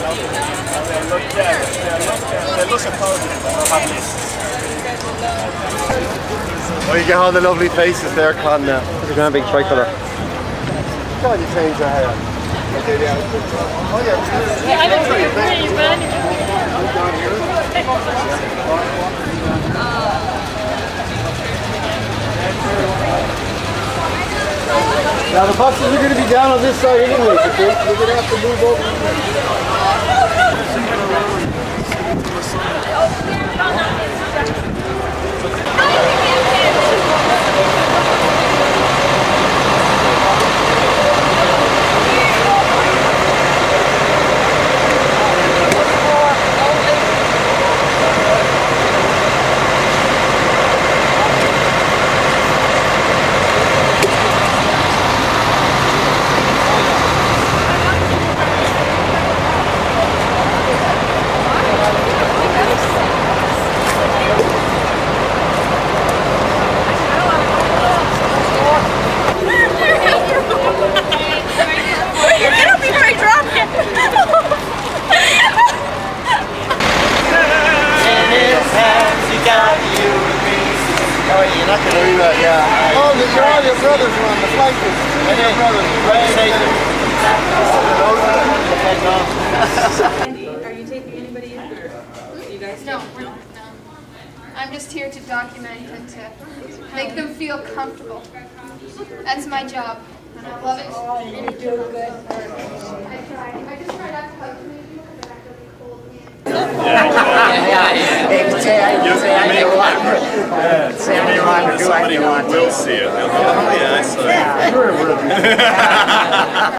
look positive. Oh, you get all the lovely faces there, Con. There's a grand big tricolour. God, you change your hair. Oh, yeah. I don't think it's pretty, man. Now the buses are going to be down on this side anyway, okay? We're going to have to move over. You're not going to do that, yeah. Oh, all your brothers were on the flight. Two of your brothers. Andy, are you taking anybody in, or you guys? No, we're not. No. I'm just here to document and to make them feel comfortable. That's my job, and I love it. Oh, you do good. I try. I just try not to hug too many people because I have really cold hands. Somebody will see it. Oh, yeah, I saw it.